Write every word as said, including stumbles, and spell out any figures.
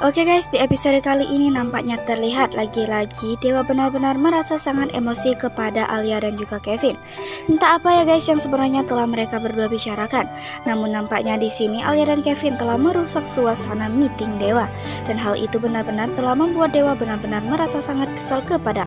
Oke guys, di episode kali ini nampaknya terlihat lagi-lagi Dewa benar-benar merasa sangat emosi kepada Alia dan juga Kevin. Entah apa ya guys yang sebenarnya telah mereka berdua bicarakan. Namun nampaknya di sini Alia dan Kevin telah merusak suasana meeting Dewa. Dan hal itu benar-benar telah membuat Dewa benar-benar merasa sangat kesal kepada